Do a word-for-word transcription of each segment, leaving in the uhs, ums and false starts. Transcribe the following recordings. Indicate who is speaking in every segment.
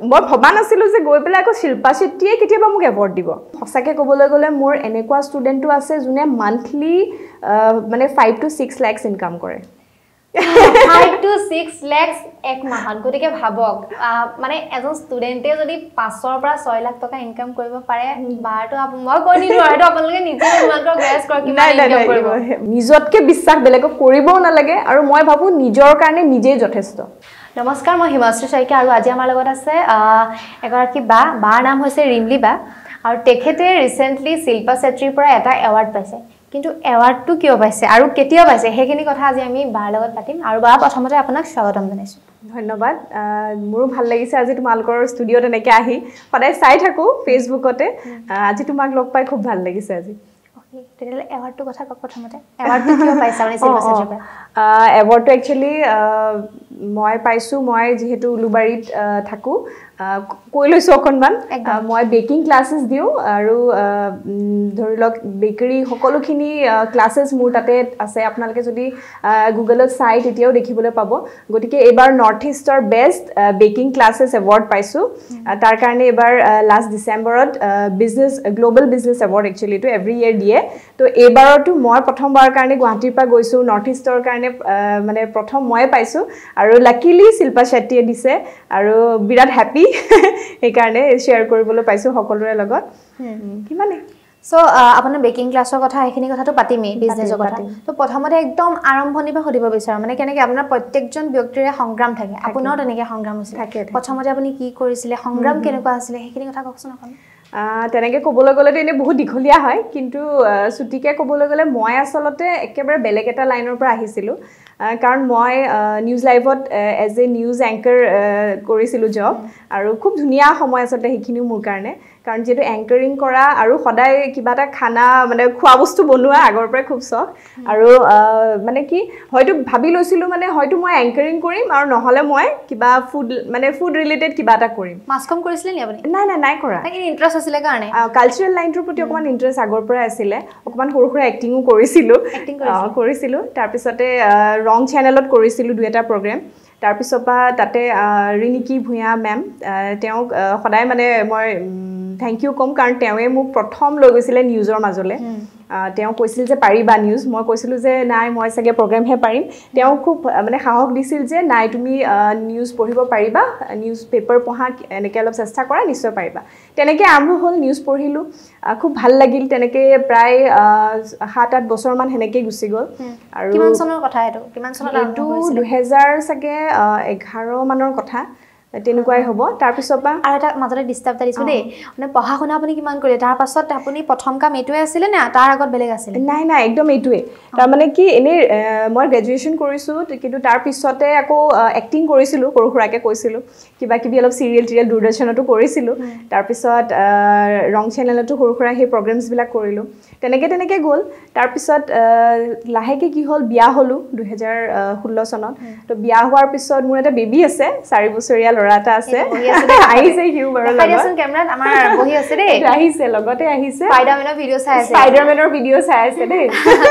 Speaker 1: মই ভবা নাছিলো যে গৈ পেলাই আকৌ শিল্পা শেট্টিয়ে কেতিয়াবা মোক এৱাৰ্ড দিব সঁচাকে ক'বলৈ গ'লে মোৰ এনেকুৱা ষ্টুডেণ্টটো আছে যোনে মান্থলি মানে five to six lakh income কৰে
Speaker 2: five to six lakhs এক মাহত গতিকে ভাবক মানে এজন ষ্টুডেন্টে যদি পাঁচ ৰ পৰা ছয় লাখ টকা ইনকাম কৰিব পাৰে বাৰটো মই কৈ নিদিও আৰু আপোনালোকে নিজে ইমানটো গ্ৰেছ কৰক কিমান ইনকাম কৰিব
Speaker 1: নিজতকে বিশ্বাস বেলেগক কৰিবও নালাগে আৰু মই ভাবো নিজৰ কাৰণে নিজেই যথেষ্ট
Speaker 2: নমস্কাৰ মই হিমাশ্ৰী সৈকিয়া আৰু আজি আমাৰ লগত আছে এগৰাকী বা বাৰ নাম হৈছে ৰিমলি বা আৰু তেখেতে ৰিসেন্টলি শিল্পা শেট্টিৰ পৰা এটা এৱাৰ্ড পাইছে কিন্তু এৱাৰ্ডটো কিয় পাইছে আৰু কেতিয়া পাইছে হেখিনি কথা আজি আমি বাৰ লগত পাতিম আৰু বা প্ৰথমতে আপোনাক স্বাগতম জনাইছো
Speaker 1: ধন্যবাদ মোৰো ভাল লাগিছে আজি তোমালোকৰ ষ্টুডিওত এনেকৈ আহি সদায় চাই থাকো ফেসবুকতে আজি তোমাক লগ পাই খুব ভাল লাগিছে আজি
Speaker 2: ওকে তেতিয়ালে এৱাৰ্ডটো কথা কক প্ৰথমতে এৱাৰ্ডটো কিয় পাইছা মানে শিল্পা শেট্টিৰ পৰা
Speaker 1: এৱাৰ্ডটো একচুয়ালি মই পাইছো মই যেহেতু উলুবাৰীত থাকো কৈ লৈছো অকনমান মই বেকিং ক্লাसेস দিও আৰু ধৰি লওক বেকাৰী সকলোখিনি ক্লাसेস মোৰ তাতে আছে আপোনালোকে যদি গুগলত চাই তেতিয়াও দেখিবলৈ পাব গতিকে এবাৰ নৰ্থ ইষ্টৰ বেষ্ট বেকিং ক্লাसेস এৱাৰ্ড পাইছো তাৰ কাৰণে এবাৰ লাষ্ট ডিসেম্বৰত business global business award actually to every year দিয়ে তো এবাৰটো মই প্ৰথমবাৰ কাৰণে গুৱাহাটীৰ পৰা গৈছো নৰ্থ ইষ্টৰ কাৰণে মানে প্ৰথম মই পাইছো আৰু লাকিলি শিল্পা শেট্টিয়ে দিছে আৰু বিৰাট হ্যাপি এই কাৰণে শেয়াৰ কৰিবলৈ পাইছো সকলোৰে লগত কিমানে
Speaker 2: সো আপোনাৰ বেকিং ক্লাছৰ কথা এখিনি কথাটো পাতিমে বিজনেছৰ কথা তো প্ৰথমতে একদম আৰম্ভণি পৰা হদিব বিচাৰ মানে কেনেকৈ আপোনাৰ প্ৰত্যেকজন ব্যক্তিৰে সংগ্ৰাম থাকে আপোনাও তেনেকৈ সংগ্ৰাম হৈছে প্ৰথমতে আপুনি কি কৰিছিলে সংগ্ৰাম কেনেকুৱা আছিল হেখিনি কথা কওকচোন আপুনি
Speaker 1: তেনেকৈ ক'বলৈ গ'লে এনে বহুত দীঘলীয়া হয় কিন্তু ছুটিকে ক'বলৈ গ'লে মই আসলতে একেবাৰে বেলেগ এটা লাইনৰ পৰা আহিছিলো কাৰণ মই নিউজ লাইভত এজ এ নিউজ এংকাৰ কৰিছিলো জব আৰু খুব ধুনীয়া সময় আসলতে হেখিনিও মোৰ কাৰণে কাৰণ যেটো এংকাৰিং কৰা আৰু সদায় কিবা এটা খানা মানে খোৱা বস্তু বনোৱা আগৰ পৰা খুব চখ আৰু মানে কি হয়তো ভাবি লৈছিলো মানে হয়তো মই এংকাৰিং কৰিম আৰু নহলে মই কিবা ফুড মানে ফুড ৰিলেটেড কিবা এটা কৰিম
Speaker 2: মাস কম কৰিছিলে নি আপুনি
Speaker 1: নাই নাই নাই কৰা
Speaker 2: তাকে ইন্টাৰেষ্ট আছিল কাৰণে
Speaker 1: কালচাৰেল লাইনটোৰ প্ৰতি অকমান ইন্টাৰেষ্ট আগৰ পৰা আছিল অকমান সৰু সৰু এক্টিংও কৰিছিলো কৰিছিলো তাৰ পিছতে ৰং চেনেলত কৰিছিলো দুই এটা প্ৰগ্ৰাম তাৰ পিছপা তাতে ৰিনিকি ভুয়া মেম তেওঁ সদায় মানে মই থ্যাংক ইউ কম কাৰণ তেওঁৱে মোক প্ৰথম লৈ গৈছিলে নিউজৰ মাজলে তেওঁ কৈছিল যে পাৰিবা নিউজ মই কৈছিলো যে নাই মই সগে প্ৰগ্ৰাম হে পাৰিম তেওঁ খুব মানে সাহস দিছিল যে নাই তুমি নিউজ পঢ়িব পাৰিবা নিউজ পেপাৰ পঢ়া এনেকৈ অলপ চেষ্টা কৰা নিশ্চয় পাৰিবা তেনেকৈ আৰম্ভ হ'ল নিউজ পঢ়িলো খুব ভাল লাগিল তেনেকৈ প্ৰায় সাত আঠ বছৰ মান হেনেকৈ গুচি গ'ল
Speaker 2: আৰু কিমান চনৰ কথা এটো কিমান চনত
Speaker 1: আৰম্ভ হৈছিল দুই হাজাৰ সগে এঘাৰ মানৰ কথা তেনেকুৱাই হ'ব তাৰ পিছপা
Speaker 2: আৰু এটা মাজতে ডিস্টার্ব দিছো দেই মানে পঢ়া শুনা আপুনি কিমান কৰিলে তাৰ পাছত আপুনি প্ৰথম কাম এটোৱে আছিল না তাৰ আগত বেলেগ আছিল
Speaker 1: নাই নাই একদম এটোৱে তাৰ মানে কি এনে মই গ্ৰেজুৱেচন কৰিছো কিন্তু তাৰ পিছতে আকৌ এক্টিং কৰিছিলো সৰু সৰুকে কৈছিলো কিবা কিবি অলপ সিৰিয়েল টিৰিয়েল দূৰদৰ্শনতো কৰিছিলো তাৰ পিছত ৰং চেনেলতো সৰু সৰু হে প্ৰগ্ৰামছ বিলাক কৰিলো তেনেকে তেনেকে গ'ল তাৰ পিছত লাহেকে কি হ'ল বিয়া হলো দুই হাজাৰ ষোল্ল চনত তো বিয়া হোৱাৰ পিছত মোৰ এটা বেবী আছে চাৰি বছৰীয়া লৰাটা আছে আহিছে হিউমাৰৰ লগত
Speaker 2: দেখাইছোন কেমেৰাত আমাৰ বহি আছে দেই
Speaker 1: আহিছে লগতে আহিছে
Speaker 2: স্পাইডাৰমেনৰ ভিডিও চাই আছে
Speaker 1: স্পাইডাৰমেনৰ ভিডিও চাই আছে দেই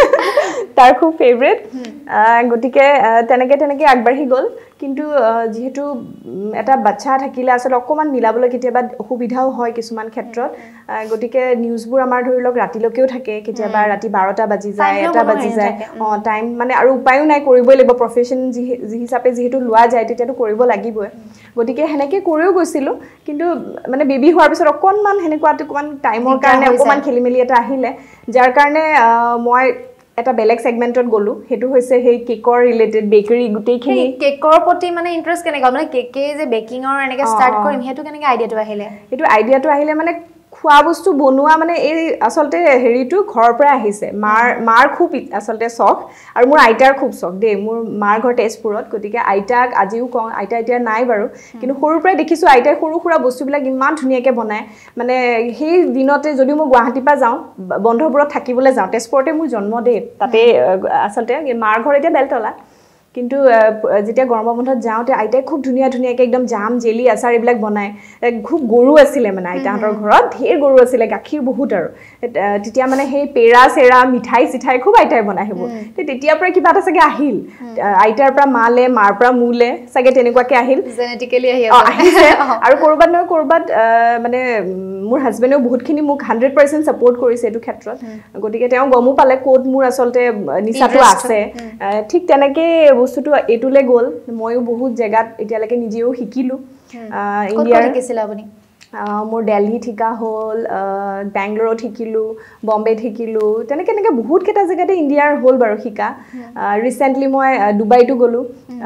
Speaker 1: তাৰ খুব ফেভাৰিট গটিকে তেনেকে তেনেকে আগবাঢ়ি গ'ল কিন্তু যেহেতু এটা বাচ্চা থাকিলে আসলে অকমান মিলাবলৈ কেতিয়াবা অসুবিধাও হয় কিছুমান ক্ষেত্ৰত গটিকে নিউজবোৰ আমাৰ ধৰি লওক ৰাতিলৈকেও থাকে কেতিয়াবা ৰাতি বাৰটা বাজি যায় এটা বাজি যায় অ টাইম মানে আৰু উপায়ও নাই কৰিবই লাগিব প্ৰফেশন যি হিচাপে যেহেতু লোৱা যায় তেতিয়াতো কৰিব লাগিবই গটিকে হেনেকে কৰিও গৈছিলো কিন্তু মানে বেবী হোৱাৰ পিছত অকনমান হেনেকুৱাটো অকমান টাইমৰ কাৰণে অকমান খেলিমেলি এটা আহিলে যাৰ কাৰণে মই এটা বেলেগ সেগমেন্টত গলো হেতু হৈছে হেই কেকৰ ৰিলেটেড বেকাৰী গুটেইখিনি
Speaker 2: কেকৰ প্ৰতি মানে ইন্টাৰেষ্ট কেনে গল মানে কেকে যে বেকিংৰ এনেকে স্টাৰ্ট কৰিম হেতু কেনেকে আইডিয়াটো আহিলে
Speaker 1: হেতু আইডিয়াটো আহিলে মানে খোৱা বস্তু বনোৱা মানে এই আসলতে হেৰিটো ঘৰৰ পৰা আহিছে মাৰ মাৰ খুব আসলতে শখ আৰু মোৰ আইতাৰ খুব শখ দে মোৰ মাৰ ঘৰ তেজপুৰত গতিকে আইতাক আজিও কওঁ আইতা এতিয়া নাই বাৰু কিন্তু সৰুৰ পৰা দেখিছো আইতাই সৰু সৰু বস্তুবিলাক ইমান ধুনীয়াকৈ বনায় মানে সেই দিনতে যদি মই গুৱাহাটীৰ পৰা যাওঁ বন্ধবোৰত থাকিবলৈ যাওঁ তেজপুৰতে মোৰ জন্ম দে তাতে আসলতে মাৰ ঘৰ এতিয়া বেলতলা কিন্তু যেতিয়া গৰমৰ বন্ধত যাওঁতে আইতাই খুব ধুনীয়া ধুনীয়াকৈ একদম জাম জেলি আচাৰ এইবিলাক বনায় খুব গৰু আছিলে মানে আইতাহঁতৰ ঘৰত ঢেৰ গৰু আছিলে গাখীৰ বহুত আৰু তেতিয়া মানে সেই পেৰা চেৰা মিঠাই চিঠাই খুব আইতাই বনায় সেইবোৰ তেতিয়াৰ পৰা কিবা এটা চাগে আহিল আইতাৰ পৰা মালে মাৰ পৰা মোলে চাগে তেনেকুৱাকৈ আহিল
Speaker 2: জেনেটিকেলি
Speaker 1: আহিছে আৰু ক'ৰবাত নহয় ক'ৰবাত মানে মোৰ হাজবেণ্ডেও বহুতখিনি মোক হাণ্ড্ৰেড পাৰ্চেণ্ট ছাপোৰ্ট কৰিছে এইটো ক্ষেত্ৰত গতিকে তেওঁ গমো পালে ক'ত মোৰ আচলতে নিচাটো আছে ঠিক তেনেকৈ বস্তুটো এইটোলৈ গ'ল ময়ো বহুত জেগাত এতিয়ালৈকে নিজেও শিকিলোঁ
Speaker 2: ইণ্ডিয়াৰ শিকিছিলে আপুনি
Speaker 1: মোৰ দিল্লী শিকা হ'ল বেংগলোৰত শিকিলোঁ বম্বেত শিকিলোঁ তেনেকৈ তেনেকৈ বহুতকেইটা জেগাতে ইণ্ডিয়াৰ হ'ল বাৰু শিকা ৰিচেণ্টলি মই ডুবাইতো গ'লোঁ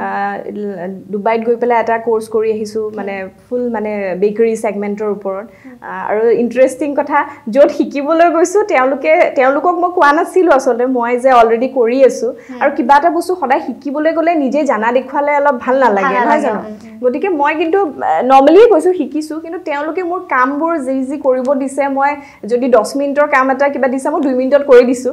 Speaker 1: ডুবাইত গৈ পেলাই এটা কোৰ্চ কৰি আহিছোঁ মানে ফুল মানে বেকাৰী ছেগমেণ্টৰ ওপৰত আৰু ইণ্টাৰেষ্টিং কথা য'ত শিকিবলৈ গৈছোঁ তেওঁলোকে তেওঁলোকক মই কোৱা নাছিলোঁ আচলতে মই যে অলৰেডি কৰি আছোঁ আৰু কিবা এটা বস্তু সদায় শিকিবলৈ গ'লে নিজে জানা দেখুৱালে অলপ ভাল নালাগে নহয় জানো গতিকে মই কিন্তু নৰ্মেলিয়ে কৈছোঁ শিকিছোঁ কিন্তু তেওঁলোকে মোৰ কামবোৰ যি যি কৰিব দিছে মই যদি দহ মিনিটৰ কাম এটা কিবা দিছে মই দুই মিনিটত কৰি দিছোঁ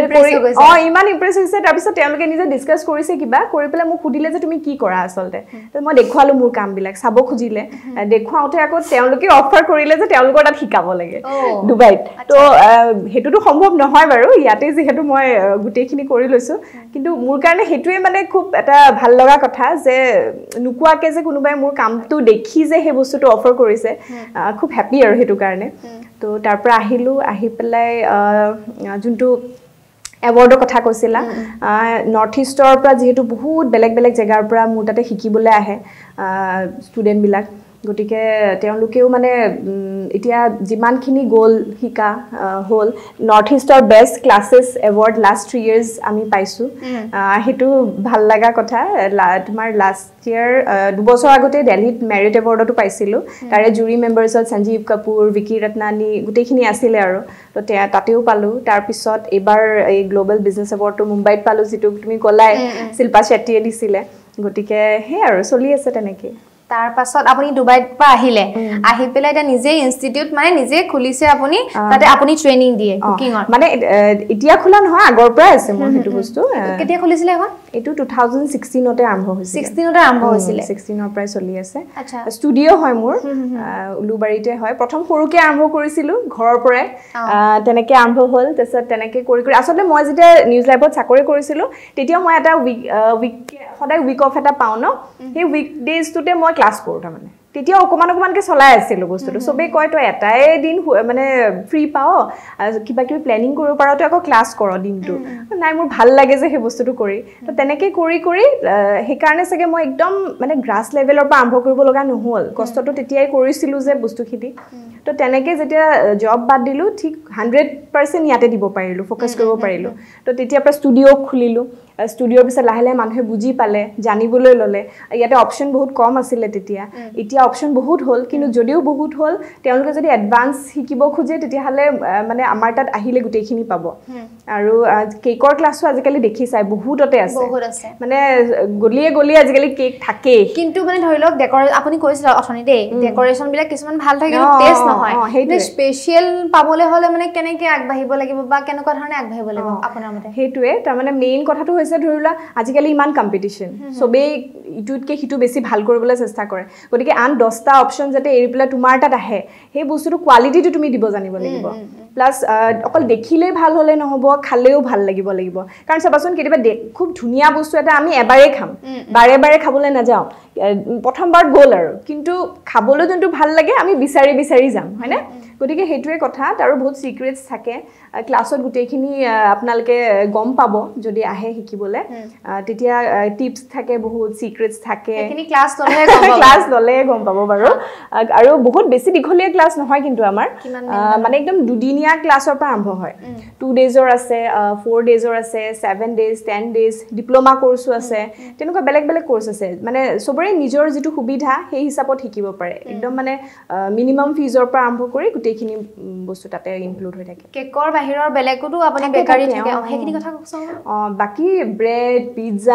Speaker 1: অঁ ইমান ইম্প্ৰেছ হৈছে তাৰপিছত তেওঁলোকে নিজে ডিছকাছ কৰিছে কিবা কৰি পেলাই মোক সুধিলে যে তুমি কি কৰা আচলতে মই দেখুৱালোঁ মোৰ কামবিলাক চাব খুজিলে দেখুৱাওঁতে আকৌ তেওঁলোকে অফাৰ কৰিলে যে তেওঁলোকৰ তাত শিকাব লাগে ডুবাইত তো সেইটোতো সম্ভৱ নহয় বাৰু ইয়াতে যিহেতু মই গোটেইখিনি কৰি লৈছোঁ কিন্তু মোৰ কাৰণে সেইটোৱে মানে খুব এটা ভাল লগা কথা যে নোকোৱাকৈ যে কোনোবাই মোৰ কামটো দেখি যে সেই বস্তুটো অফাৰ কৰিছে খুব হেপী আৰু সেইটো কাৰণে তো তাৰ পৰা আহিলোঁ আহি পেলাই যোনটো এৱাৰ্ডৰ কথা কৈছিলা নৰ্থ ইষ্টৰ পৰা যিহেতু বহুত বেলেগ বেলেগ জেগাৰ পৰা মোৰ তাতে শিকিবলৈ আহে ষ্টুডেণ্টবিলাক গতিকে তেওঁলোকেও মানে এতিয়া যিমানখিনি গ'ল শিকা হ'ল নৰ্থ ইষ্টৰ best classes award last three years আমি পাইছোঁ সেইটো ভাল লগা কথা তোমাৰ লাষ্ট ইয়াৰ দুবছৰ আগতে দিল্লীত মেৰিট এৱাৰ্ডতো পাইছিলোঁ তাৰে জুৰি মেম্বাৰ্ছত সঞ্জীৱ কাপুৰ বিকি ৰত্নানী গোটেইখিনি আছিলে আৰু তো তাতেও পালোঁ তাৰপিছত এইবাৰ এই গ্ল'বেল বিজনেছ এৱাৰ্ডটো মুম্বাইত পালোঁ যিটো তুমি ক'লাই শিল্পা শেট্টীয়ে দিছিলে গতিকে সেই আৰু চলি আছে তেনেকৈ
Speaker 2: তাৰ পাছত আপুনি ডুবাইৰ পৰা আহিলে আহি পেলাই এটা নিজে ইনষ্টিটিউট মানে নিজে খুলিছে আপুনি তাতে আপুনি ট্ৰেইনিং দিয়ে কুকিঙৰ
Speaker 1: মানে এতিয়া খোলা নহয় আগৰ পৰাই আছে মোৰ সেইটো বস্তু
Speaker 2: কেতিয়া খুলিছিলে এখন
Speaker 1: এইটো টু থাউজেণ্ড ছিক্সটিনতে আৰম্ভ হৈছিল
Speaker 2: ছিক্সটিনতে আৰম্ভ হৈছিলে
Speaker 1: ছিক্সটিনৰ পৰাই চলি আছে ষ্টুডিঅ' হয় মোৰ উলুবাৰীতে হয় প্ৰথম সৰুকৈ আৰম্ভ কৰিছিলোঁ ঘৰৰ পৰাই তেনেকৈ আৰম্ভ হ'ল তাৰপিছত তেনেকৈ কৰি কৰি আচলতে মই যেতিয়া নিউজ লাইভত চাকৰি কৰিছিলোঁ তেতিয়া মই এটা উইক উইক সদায় উইক অফ এটা পাওঁ ন সেই উইক ডেজটোতে মই ক্লাছ কৰোঁ তাৰমানে তেতিয়া অকণমান অকণমানকৈ চলাই আছিলোঁ বস্তুটো চবেই কয় তই এটাই দিন মানে ফ্ৰী পাওঁ কিবা কিবি প্লেনিং কৰিব পাৰ তই আকৌ ক্লাছ কৰ দিনটো নাই মোৰ ভাল লাগে যে সেই বস্তুটো কৰি তো তেনেকৈ কৰি কৰি সেইকাৰণে চাগে মই একদম মানে গ্ৰাছ লেভেলৰ পৰা আৰম্ভ কৰিব লগা নহ'ল কষ্টটো তেতিয়াই কৰিছিলোঁ যে বস্তুখিনি তো তেনেকৈ যেতিয়া জব বাদ দিলোঁ ঠিক হাণ্ড্ৰেড পাৰ্চেণ্ট ইয়াতে দিব পাৰিলোঁ ফ'কাছ কৰিব পাৰিলোঁ তো তেতিয়াৰ পৰা ষ্টুডিঅ' খুলিলোঁ ষ্টুডিঅ'ৰ পিছত লাহে লাহে মানুহে বুজি পালে জানিবলৈ ল'লে ইয়াতে অপশ্যন বহুত কম আছিলে তেতিয়া এতিয়া অপশ্যন বহুত হ'ল কিন্তু যদিও বহুত হ'ল তেওঁলোকে যদি এডভান্স শিকিব খোজে তেতিয়াহ'লে মানে আমাৰ তাত আহিলে গোটেইখিনি পাব আৰু কেকৰ ক্লাছো আজিকালি দেখিছাই বহুততে আছে মানে গলিয়ে গলিয়ে আজিকালি কেক থাকেই
Speaker 2: কিন্তু মানে ধৰি লওক ডেক'ৰে আপুনি কৈছিল অথনি দেই ডেক'ৰেশ্যনবিলাক কিছুমান ভাল থাকে কিন্তু টেষ্ট নহয় সেইটো স্পেচিয়েল পাবলৈ হ'লে মানে কেনেকৈ আগবাঢ়িব লাগিব বা কেনেকুৱা ধৰণে আগবাঢ়িব লাগিব আপোনাৰ মতে
Speaker 1: সেইটোৱে তাৰমানে মেইন কথাটো হৈছে ধৰি লোৱা আজিকালি ইমান কম্পিটিশ্যন চবেই ইটোতকৈ সিটো বেছি ভাল কৰিবলৈ চেষ্টা কৰে গতিকে আন দহটা অপশ্যন যাতে এৰি পেলাই তোমাৰ তাত আহে সেই বস্তুটো কোৱালিটিটো তুমি দিব জানিব লাগিব প্লাছ অকল দেখিলেই ভাল হ'লে নহ'ব খালেও ভাল লাগিব লাগিব কাৰণ চাবাচোন কেতিয়াবা খুব ধুনীয়া বস্তু এটা আমি এবাৰেই খাম বাৰে বাৰে খাবলৈ নাযাওঁ প্ৰথমবাৰত গ'ল আৰু কিন্তু খাবলৈ যোনটো ভাল লাগে আমি বিচাৰি বিচাৰি যাম হয়নে গতিকে সেইটোৱে কথা আৰু বহুত চিক্ৰেটছ থাকে ক্লাছত গোটেইখিনি আপোনালোকে গম পাব যদি আহে শিকিবলৈ তেতিয়া টিপছ থাকে বহুত চিক্ৰেটছ থাকে
Speaker 2: ক্লাছ ল'লে
Speaker 1: ক্লাছ ল'লে গম পাব বাৰু আৰু বহুত বেছি দীঘলীয়া ক্লাছ নহয় কিন্তু আমাৰ মানে একদম দুদিনীয়া ক্লাছৰ পৰা আৰম্ভ হয় টু ডেজৰ আছে ফ'ৰ ডেজৰ আছে seven days ten days diploma কোৰ্চো আছে তেনেকুৱা বেলেগ বেলেগ কোৰ্চ আছে মানে চবৰে নিজৰ যিটো সুবিধা সেই হিচাপত শিকিব পাৰে একদম মানে মিনিমাম ফিজৰ পৰা আৰম্ভ কৰি গোটেইখিনি বস্তু তাতে ইনক্লুড হৈ থাকে
Speaker 2: কেকৰ বাহিৰৰ বেলেগতো আপুনি বেকাৰী থাকে সেইখিনি কথা কওকচোন
Speaker 1: অঁ বাকী ব্ৰেড পিজ্জা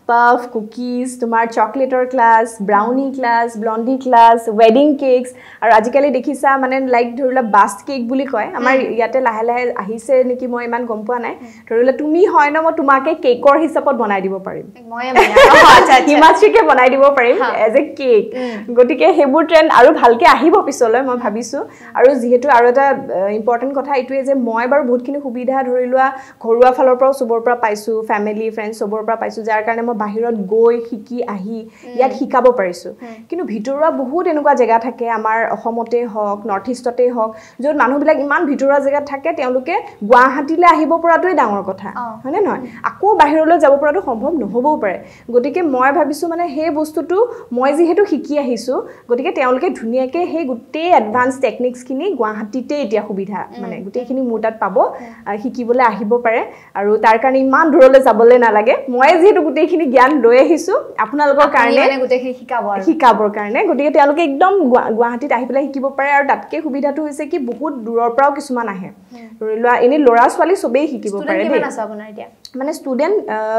Speaker 1: puff, cookies, তোমাৰ চকলেটৰ class, brownie class, blondie class, ৱেডিং কেকস আৰু আজিকালি দেখিছা মানে লাইক ধৰিলা বাস্ট কেক বুলি কয় আমাৰ ইয়াতে লাহে লাহে আহিছে নেকি মই ইমান গম পোৱা নাই ধৰিলা তুমি হয় ন মই তোমাকে কেকৰ হিচাপত বনাই দিব পাৰিম মই আচ্ছা হিমাশ্ৰীকে বনাই দিব পাৰিম এজ এ কেক গতিকে হেবুৰ ট্ৰেন্ড আৰু ভালকে আহিব পিছলৈ মই ভাবিছো আৰু যেহেতু আৰু এটা ইম্পৰ্টেন্ট কথা এইটোৱে যে মই বাৰু বহুতখিনি সুবিধা ধৰিলোৱা ঘৰুৱা ফালৰ পৰা সবৰ পৰা পাইছো ফ্যামিলি ফ্ৰেন্ডছ সবৰ পৰা পাইছো যাৰ কাৰণে মই বাহিৰত গৈ শিকি আহি ইয়াত শিকাব পাৰিছো কিন্তু ভিতৰুৱা বহুত এনেকুৱা জায়গা থাকে আমাৰ অসমতে হওক নৰ্থ ইষ্টতে হওক য'ত মানুহবিলাক ইমান ভিতৰুৱা জায়গাত থাকে তেওঁলোকে গুৱাহাটীলৈ আহিব পৰাটোই ডাঙৰ কথা হয়নে নহয় আকৌ বাহিৰলৈ যাব পৰাটো সম্ভৱ নহবও পাৰে গতিকে মই ভাবিছো মানে সেই বস্তুটো মই যেহেতু শিকি আহিছো গতিকে তেওঁলোকে ধুনিয়াকে সেই গোটেই এডভান্স টেকনিক্স খিনি গুৱাহাটীতে এতিয়া সুবিধা মানে গোটেইখিনি মোৰ তাত পাব শিকিবলৈ আহিব পাৰে আৰু তাৰ কাৰণে ইমান দূৰলৈ যাবলৈ নালাগে মই যেহেতু গোটেইখিনি জ্ঞান লৈ আহিছো আপোনালোকৰ কাৰণে মানে গোটেইখিনি শিকাব আৰু শিকাবৰ কাৰণে গতিকে তেওঁলোকে একদম গুৱাহাটীত আহি পেলাই শিকিব পাৰে আৰু তাতকে সুবিধাটো হৈছে কি বহুত দূৰৰ পৰাও কিছুমান আহে ধৰিলোৱা এনে লৰা ছোৱালী সবেই শিকিব পাৰে দেই কিমান আছে আপোনাৰ এতিয়া মানে ষ্টুডেন্ট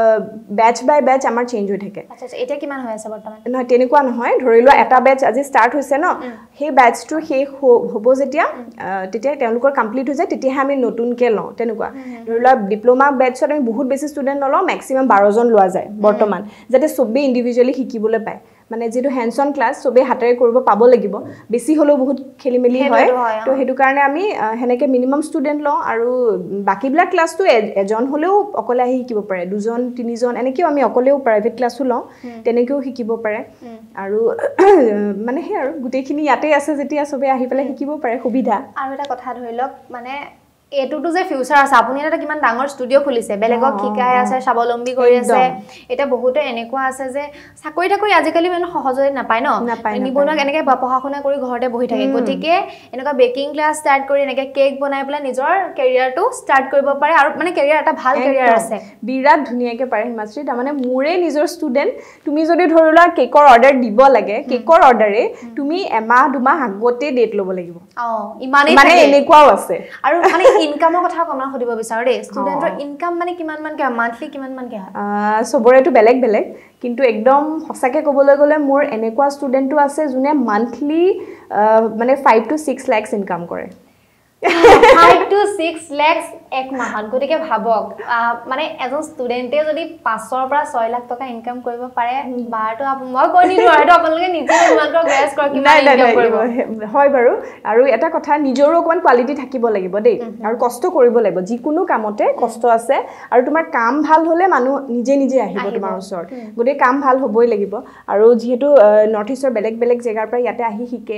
Speaker 1: ব্যাচ বাই ব্যাচ আমাৰ চেঞ্জ হৈ থাকে আচ্ছা আচ্ছা এটা কিমান হৈ আছে বৰ্তমান নহয় তেনেকুৱা নহয় ধৰিলোৱা এটা ব্যাচ আজি ষ্টাৰ্ট হৈছে ন সেই ব্যাচটো শেষ হ'ব যেতিয়া তেতিয়া তেওঁলোকৰ কমপ্লিট হৈ যায় তেতিয়া আমি নতুনকে লওঁ তেনেকুৱা ধৰিলোৱা ডিপ্লোমা ব্যাচত আমি বহুত বেছি ষ্টুডেন্ট নলওঁ ম্যাক্সিমাম বাৰ জন লোৱা যায় বৰ্তমান যাতে সবেই ইন্ডিভিজুৱেলি শিকিবলৈ পায় মানে যেটো হ্যান্ডস অন ক্লাস সবে হাতেৰে কৰিব পাব লাগিব বেছি হলো বহুত খেলিমেলি হয় তো হেতু কাৰণে আমি হেনেকে মিনিমাম ষ্টুডেন্ট লওঁ আৰু বাকিবিলাক ক্লাসটো এজন হলেও অকলে আহি শিকিব পাৰে দুজন তিনিজন এনেকেও আমি অকলেও প্ৰাইভেট ক্লাসও লওঁ তেনেকেও শিকিব পাৰে আৰু মানে হে আৰু গোটেইখিনি ইয়াতে আছে যেতিয়া সবে আহি পেলাই শিকিব পাৰে সুবিধা
Speaker 2: আৰু এটা কথা ধৰিলক মানে এটুটো যে ফিউচাৰ আছে আপুনি এটা কিমান ডাঙৰ ষ্টুডিও খুলিছে বেলেগক শিকাই আছে স্বাৱলম্বী কৰি আছে এটা বহুতে এনেকুৱা আছে যে চাকৰি টাকৰি আজিকালি মানে সহজে নাপায় ন নিবনুৱা এনেকে পঢ়া-শুনা কৰি ঘৰতে বহি থাকে গতিকে এনেকুৱা বেকিং ক্লাছ ষ্টাৰ্ট কৰি এনেকে কেক বনাই পেলাই নিজৰ কেৰিয়াৰটো ষ্টাৰ্ট কৰিব পাৰে আৰু মানে কেৰিয়াৰ এটা ভাল কেৰিয়াৰ আছে
Speaker 1: বিৰাট ধুনিয়াকে পাৰে হিমাশ্ৰী তাৰ মানে মোৰে নিজৰ ষ্টুডেন্ট তুমি যদি ধৰিলা কেকৰ অৰ্ডাৰ দিব লাগে কেকৰ অৰ্ডাৰে তুমি এমাহ দুমাহ আগতে ডেট ল'ব লাগিব
Speaker 2: অ ইমানে
Speaker 1: মানে এনেকুৱাও আছে
Speaker 2: আৰু মানে ইনকামৰ কথা কমন খুদিব বিচাৰো দে ষ্টুডেন্টৰ ইনকাম মানে কিমান মান কে মান্থলি কিমান মান কে হয়
Speaker 1: আ সবৰেটো বেলেগ বেলেগ কিন্তু একদম হসাকে কবলৈ গলে মোৰ এনেকুৱা ষ্টুডেন্টও আছে যোনে মান্থলি মানে five to six lakhs income কৰে
Speaker 2: five to six lakhs এক মাহত গতিকে ভাবক মানে এজন ষ্টুডেন্টে যদি পাঁচ ৰ পৰা ছয় লাখ টকা ইনকাম কৰিব পাৰে বাৰটো মই কৈ দিলো আৰু আপোনালোকে নিজে তোমালোকৰ গ্ৰেছ কৰ কিমান ইনকাম কৰিব
Speaker 1: হয় বাৰু আৰু এটা কথা নিজৰো অকমান কোৱালিটি থাকিব লাগিব দেই আৰু কষ্ট কৰিব লাগিব যিকোনো কামতে কষ্ট আছে আৰু তোমাৰ কাম ভাল হলে মানুহ নিজে নিজে আহিব তোমাৰ ওচৰত গতে কাম ভাল হ'বই লাগিব আৰু যেহেতু নৰ্থ ইষ্টৰ বেলেগ বেলেগ জায়গাৰ পৰা ইয়াতে আহি শিকে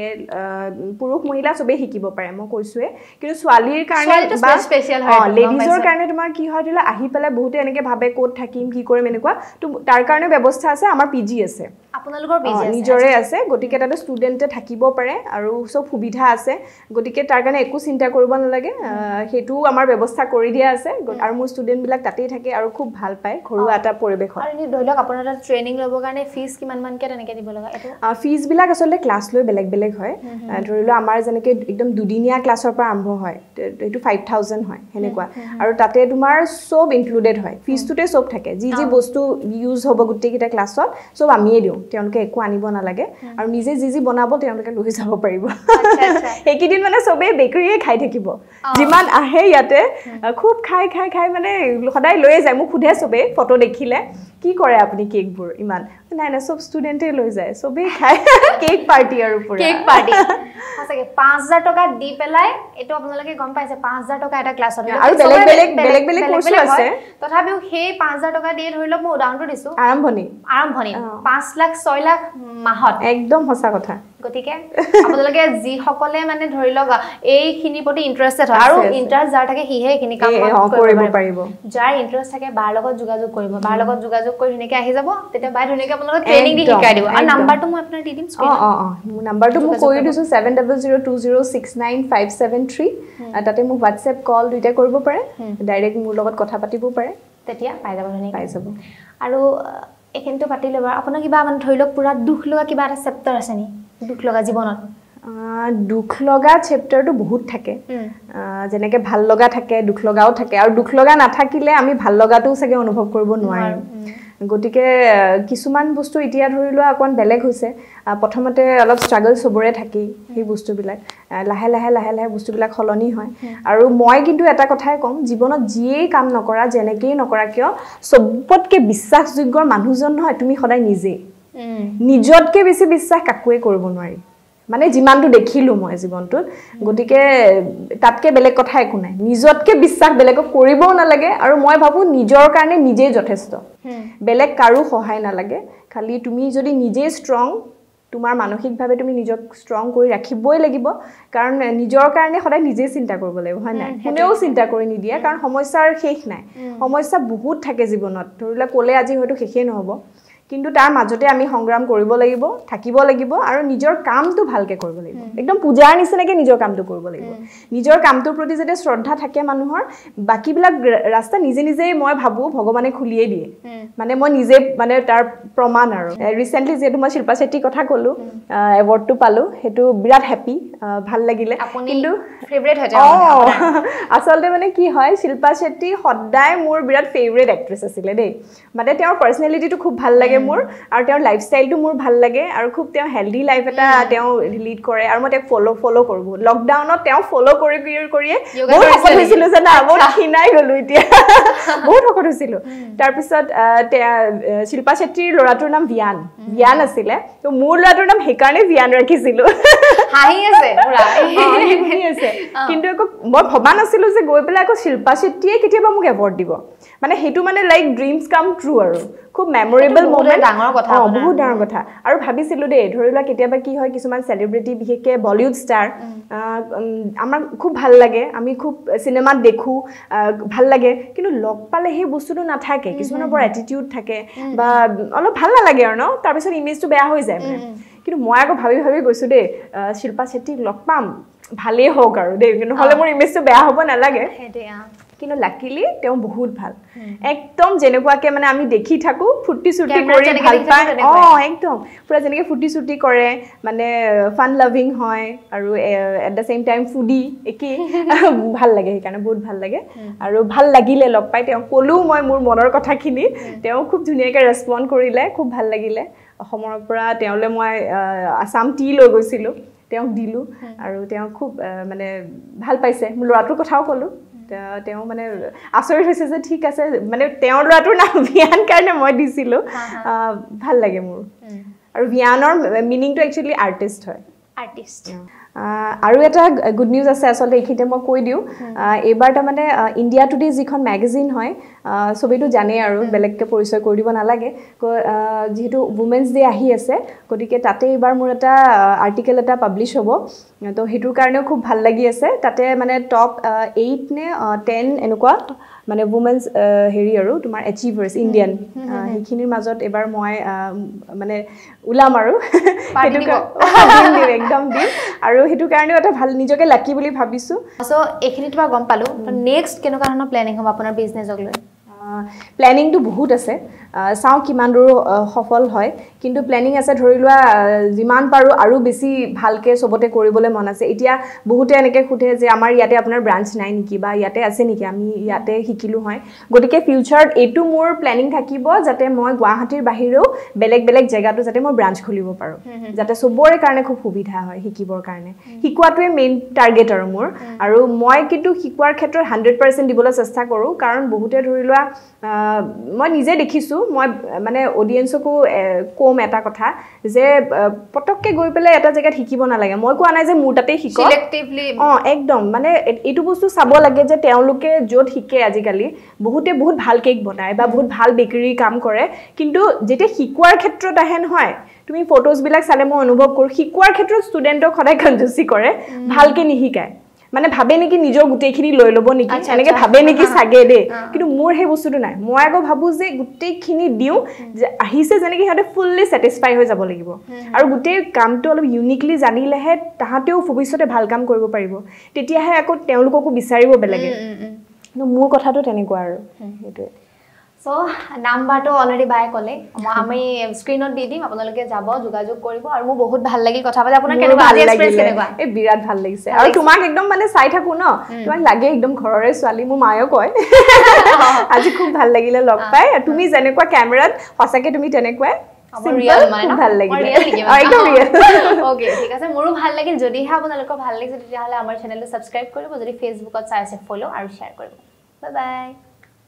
Speaker 1: পুৰুষ মহিলা সবে শিকিব পাৰে মই কৈছোৱে কিন্তু ছোৱালীৰ কাৰণে বা স্পেশাল হয় লেডিজৰ কাৰণে তোমাৰ কি হয় দিলা আহি পেলাই বহুতে এনেকে ভাবে কোট থাকিম কি কৰিম এনেকুৱা তো তাৰ কাৰণে ব্যৱস্থা আছে আমাৰ পিজি আছে
Speaker 2: আপোনালোকৰ পিজি আছে
Speaker 1: নিজৰে আছে গতিকে তাতে ষ্টুডেন্টে থাকিব পাৰে আৰু সব সুবিধা আছে গতিকে তাৰ কাৰণে একো চিন্তা কৰিব নালাগে হেতু আমাৰ ব্যৱস্থা কৰি দিয়া আছে আৰু মোৰ ষ্টুডেন্ট বিলাক তাতেই থাকে আৰু খুব ভাল পায় ঘৰুৱা এটা পৰিবেশত
Speaker 2: আৰু নি ধৰিলক আপোনাৰ এটা ট্ৰেনিং লবৰ কাৰণে ফিজ কিমান মান কে তেনেকে দিব লগা এটো
Speaker 1: ফিজ বিলাক আসলে ক্লাস লৈ বেলেগ বেলেগ হয় ধৰিলো আমাৰ জনেকে একদম দুদিনীয়া ক্লাসৰ পৰা আৰম্ভ হয় এটো five thousand হয় হেনেকুৱা আৰু তাতে তোমাৰ সব ইনক্লুডেড হয় ফিজটোতে সব থাকে যি যি বস্তু ইউজ হ'ব গুটেই কিটা ক্লাসত সব আমিয়ে দিও তেওঁলোকে একো আনিব নালাগে আৰু নিজে যি যি বনাব তেওঁলোকে লৈ যাব পাৰিব আচ্ছা আচ্ছা একিদিন মানে সবে বেকাৰীয়ে খাই থাকিব যিমান আহে ইয়াতে খুব খাই খাই খাই মানে সদায় লৈ যায় মোক খুধে সবে ফটো দেখিলে কি কৰে আপুনি কেকবোৰ ইমান নাই না সব ষ্টুডেন্টে লৈ যায় সবে খাই কেক পাৰ্টি আৰু পুৰা
Speaker 2: কেক পাৰ্টি সঁচাকে পাঁচ হাজাৰ টকা দি পেলাই এটো আপোনালোকে গম পাইছে পাঁচ হাজাৰ টকা এটা ক্লাছত
Speaker 1: আৰু বেলেগ বেলেগ বেলেগ বেলেগ কোৰ্স আছে
Speaker 2: তথাপিও সেই পাঁচ হাজাৰ টকা দিয়ে ধৰিলক মই উদাহৰণটো দিছো
Speaker 1: আৰম্ভণি
Speaker 2: আৰম্ভণি পাঁচ লাখ ছয় লাখ মাহত
Speaker 1: একদম সঁচা কথা
Speaker 2: গতিকে আপোনালোকে যি সকলে মানে ধৰিলক এই খিনি প্ৰতি ইন্টাৰেস্টেড হয় আৰু ইন্টাৰেস্ট যাৰ থাকে হিহে খিনি কাম
Speaker 1: কৰিব পাৰিব
Speaker 2: যাৰ ইন্টাৰেস্ট থাকে বাৰ লগত যোগাযোগ কৰিব বাৰ লগত যোগাযোগ কৰি ধুনিয়াকে আহি যাব তেতিয়া বাই ধুনিয়াকে আপোনালোকক ট্ৰেনিং দি শিকাই দিব আৰু নাম্বাৰটো মই আপোনাৰ দি দিম স্ক্ৰিনত
Speaker 1: অ অ মোৰ নাম্বাৰটো মই কৈ দিছো seven zero zero two zero six nine five seven three তাতে মোক WhatsApp কল দুইটা কৰিব পাৰে ডাইৰেক্ট মোৰ লগত কথা পাতিব পাৰে
Speaker 2: তেতিয়া পাই যাব ধুনিয়াকে
Speaker 1: পাই যাব
Speaker 2: আৰু এখিনটো পাতি লবা আপোনাৰ কিবা মানে ধৰিলক পুৰা দুখ লগা কিবা এটা চেপ্টাৰ আছে নি দুখ লগা জীৱনত
Speaker 1: দুখ লগা চেপ্টাৰটো বহুত থাকে যেনেকে ভাল লগা থাকে দুখ লগাও থাকে আৰু দুখ লগা নাথাকিলে আমি ভাল লগাটো সগে অনুভৱ কৰিব নোৱাৰিম গতিকে কিছুমান বস্তু এতিয়া ধৰি লোৱা অকণ বেলেগ হৈছে প্ৰথমতে অলপ ষ্ট্ৰাগল সবৰে থাকি সেই বস্তুবিলাক লাহে লাহে লাহে লাহে বস্তুবিলাক খলনি হয় আৰু মই কিন্তু এটা কথাই কম জীৱনত যিয়েই কাম নকৰা যেনেকেই নকৰা কিয় সবতকে বিশ্বাসযোগ্য মানুহজন নহয় তুমি সদায় নিজে নিজতকে বেছি বিশ্বাস কাকুৱে কৰিব নোৱাৰি মানে যিমানটো দেখিলো মই জীৱনটোত গতিকে তাতকে বেলেগ কথা একো নাই নিজতকে বিশ্বাস বেলেগক কৰিবও নালাগে আৰু মই ভাবো নিজৰ কাৰণে নিজেই যথেষ্ট বেলেগ কাৰো সহায় নালাগে খালি তুমি যদি নিজে ষ্ট্ৰং তোমাৰ মানসিকভাৱে তুমি নিজক ষ্ট্ৰং কৰি ৰাখিবই লাগিব কাৰণ নিজৰ কাৰণে সদায় নিজে চিন্তা কৰিব লাগিব হয় নাই কোনেও চিন্তা কৰি নিদিয়ে কাৰণ সমস্যাৰ শেষ নাই সমস্যা বহুত থাকে জীৱনত ধৰিলা ক'লে আজি হয়তো শেষে নহব কিন্তু তাৰ মাজতে আমি সংগ্ৰাম কৰিব লাগিব থাকিব লাগিব আৰু নিজৰ কামটো ভালকে কৰিব লাগিব একদম পূজাৰ নিচিনাকে নিজৰ কামটো কৰিব লাগিব নিজৰ কামটোৰ প্ৰতি যদি শ্ৰদ্ধা থাকে মানুহৰ বাকিবিলাক ৰাস্তা নিজে নিজে মই ভাবো ভগৱানে খুলিয়ে দিয়ে মানে মই নিজে মানে তাৰ প্ৰমাণ আৰু ৰিসেন্টলি যেটো মই শিল্পা শেট্টিৰ কথা কলো এৱাৰ্ডটো পালো হেতু বিৰাট হ্যাপি ভাল লাগিলে
Speaker 2: কিন্তু ফেভাৰিট হয়
Speaker 1: আসলতে মানে কি হয় শিল্পা শেট্টি সদায় মোৰ বিৰাট ফেভাৰিট এক্ট্ৰেছ আছিল দেই মানে তেওঁৰ পাৰ্সোনালিটিটো খুব ভাল লাগে মোৰ আৰু তেওঁৰ লাইফষ্টাইলটো মোৰ ভাল লাগে আৰু খুব তেওঁ হেলদি লাইফ এটা তেওঁ লিড কৰে আৰু মই তেওঁক ফলো ফলো কৰো লকডাউনত তেওঁ ফলো কৰি কৰি বহুত শকত হৈছিল জানা বহুত খিনাই গলো এতিয়া বহুত শকত হৈছিল তাৰ পিছত শিল্পা শেট্টিৰ ল'ৰাটোৰ নাম ভিয়ান ভিয়ান আছিল তো মোৰ ল'ৰাটোৰ নাম হেকাৰণে ভিয়ান ৰাখিছিল
Speaker 2: হাঁহি আছে পুৰা
Speaker 1: হাঁহি আছে কিন্তু আকৌ মই ভবা নাছিলো যে গৈ পেলাই আকৌ শিল্পা শেট্টিয়ে কেতিয়াবা মোক এৱাৰ্ড দিব মানে হেতু মানে লাইক ড্ৰিমছ কাম ট্ৰু আৰু খুব মেমোৰেবল মোমেন্ট
Speaker 2: ডাঙৰ কথা
Speaker 1: বহুত ডাঙৰ কথা আৰু ভাবিছিলো দেই ধৰিলা কেতিয়াবা কি হয় কিছুমান সেলিব্ৰিটি বিশেষকে বলিউড ষ্টাৰ আমাৰ খুব ভাল লাগে আমি খুব সিনেমাত দেখো ভাল লাগে কিন্তু লগ পালে সেই বস্তুটো নাথাকে কিছুমানৰ বৰ এটিটিউড থাকে বা অলপ ভাল নালাগে আৰু ন তাৰ পিছত ইমেজটো বেয়া হৈ যায় মানে কিন্তু মই আকৌ ভাবি ভাবি গৈছো দেই শিল্পা শেট্টিক লগ পাম ভালেই হোক আৰু দেই নহলে মোৰ ইমেজটো বেয়া হ'ব নালাগে কিন্তু লাকিলি তেওঁ বহুত ভাল একদম যেনেকুৱাকে মানে আমি দেখি থাকো ফুটি চুটি কৰি ভাল পায় অ একদম পুৰা যেনেকে ফুটি চুটি কৰে মানে ফান লাভিং হয় আৰু at the same time foodie একি ভাল লাগে সেইকাৰণে বহুত ভাল লাগে আৰু ভাল লাগিলে লগ পাই তেওঁ কলো মই মোৰ মনৰ কথাখিনি তেওঁ খুব ধুনীয়াকে ৰেসপন্ড কৰিলে খুব ভাল লাগিলে অসমৰ পৰা তেওঁলে মই আসাম টি লৈ গৈছিলো তেওঁক দিলো আৰু তেওঁ খুব মানে ভাল পাইছে মোৰ ল'ৰাটোৰ কথাও কলো তেওঁ মানে আচৰিত হৈছে যে ঠিক আছে মানে তেওঁৰ ল'ৰাটোৰ নাম ভিয়ান কাৰণে মই দিছিলো ভাল লাগে মোৰ আৰু ভিয়ানৰ মিনিংটো একচুয়ালি আৰ্টিষ্ট হয়
Speaker 2: আৰ্টিষ্ট
Speaker 1: আৰু এটা গুড নিউজ আছে আসলে এইখিতে মই কৈ দিও এবাৰ তা মানে ইন্ডিয়া টুডে যিখন ম্যাগাজিন হয় সবেটো জানে আৰু বেলেগকে পৰিচয় কৰি দিব নালাগে যেহেতু উমেন্স ডে আহি আছে গতিকে তাতে এবাৰ মোৰ এটা আৰ্টিকেল এটা পাবলিশ হ'ব তো হেতুৰ কাৰণেও খুব ভাল লাগি আছে তাতে মানে টপ eight নে ten এনেকুৱা মানে উমেন্স হেৰি আৰু তোমাৰ এচিভাৰ্স ইন্ডিয়ান হেখিনিৰ মাজত এবাৰ মই মানে উলাম আৰু হেতু দিম একদম দিম আৰু হেতু কাৰণে এটা ভাল নিজকে লাকি বুলি ভাবিছো
Speaker 2: সো এখিনি তোমাৰ গম পালো নেক্সট কেনেকুৱা ধৰণৰ প্ল্যানিং হ'ব আপোনাৰ বিজনেছক লৈ
Speaker 1: প্ল্যানিং তো বহুত আছে চাও কিমান দূৰ সফল হয় কিন্তু প্ল্যানিং আছে ধৰি লোৱা যিমান পাৰো আৰু বেছি ভালকে সবতে কৰিবলৈ মন আছে এতিয়া বহুতে এনেকে খুঠে যে আমাৰ ইয়াতে আপোনাৰ ব্ৰাঞ্চ নাই নেকি বা ইয়াতে আছে নেকি আমি ইয়াতে শিকিলো হয় গতিকে ফিউচাৰত এটো মোৰ প্ল্যানিং থাকিব যাতে মই গুৱাহাটীৰ বাহিৰেও বেলেগ বেলেগ জায়গাটো যাতে মই ব্ৰাঞ্চ খুলিব পাৰো যাতে সবৰে কাৰণে খুব সুবিধা হয় শিকিবৰ কাৰণে শিকোৱাটোৱে মেইন টাৰ্গেট আৰু মোৰ আৰু মই কিন্তু শিকোৱাৰ ক্ষেত্ৰত one hundred percent দিবলৈ চেষ্টা কৰো কাৰণ বহুতে ধৰি লোৱা মই নিজে দেখিছো মই মানে অডিয়েন্সকো কম এটা কথা যে পটককে গৈ পেলে এটা জায়গাত শিকিব নালাগে মই কোৱা নাই যে মোৰ তাতে শিকক
Speaker 2: সিলেক্টিভলি
Speaker 1: অ একদম মানে এটো বস্তু চাব লাগে যে তেওঁলোকে যত শিকে আজিকালি বহুতে বহুত ভাল কেক বনায় বা বহুত ভাল বেকাৰী কাম কৰে কিন্তু যেতে শিকোৱাৰ ক্ষেত্ৰত আহে নহয় তুমি ফটোজ বিলাক চালে মই অনুভৱ কৰো শিকোৱাৰ ক্ষেত্ৰত ষ্টুডেন্টক সদায় কনজুসি কৰে ভালকে নিহিকায় মানে ভাবে নেকি নিজৰ গুটেইখিনি লৈ লব নেকি এনেকে ভাবে নেকি সাগে দে কিন্তু মোৰ হে বস্তুটো নাই মই আগো ভাবু যে গুটেইখিনি দিও যে আহিছে যেনেকি হতে ফুললি স্যাটিসফাই হৈ যাব লাগিব আৰু গুটেই কামটো অলপ ইউনিকলি জানিলেহে তাহাতেও ভৱিষ্যতে ভাল কাম কৰিব পাৰিব তেতিয়াহে আকৌ তেওঁলোককো বিচাৰিব বেলেগে মোৰ কথাটো তেনেকুৱা আৰু হেতুৱে
Speaker 2: সো নাম্বাৰটো অলৰেডি বাই ক'লে আমি স্ক্ৰিনত দি দিম আপোনালোকে যাব যোগাযোগ কৰিব আৰু মোৰ বহুত ভাল লাগিল কথা পাতি আপোনাৰ কেনেকুৱা আজি এক্সপেৰিয়েন্স কেনেকুৱা
Speaker 1: এই বিৰাট ভাল লাগিছে আৰু তোমাক একদম মানে চাই থাকো ন তোমাক লাগে একদম ঘৰৰে ছোৱালী মোৰ মায়েও কয় আজি খুব ভাল লাগিলে লগ পাই আৰু তুমি যেনেকুৱা কেমেৰাত সঁচাকে তুমি তেনেকুৱাই
Speaker 2: ৰিয়েল মানে
Speaker 1: ভাল লাগিলে
Speaker 2: একদম ৰিয়েল ওকে ঠিক আছে মোৰো ভাল লাগিল যদিহে আপোনালোকৰ ভাল লাগিছে তেতিয়াহ'লে আমাৰ চেনেলটো সাবস্ক্ৰাইব কৰিব যদি ফেচবুকত চাই আছে ফলো আৰু শ্বেয়াৰ কৰিব বাই বাই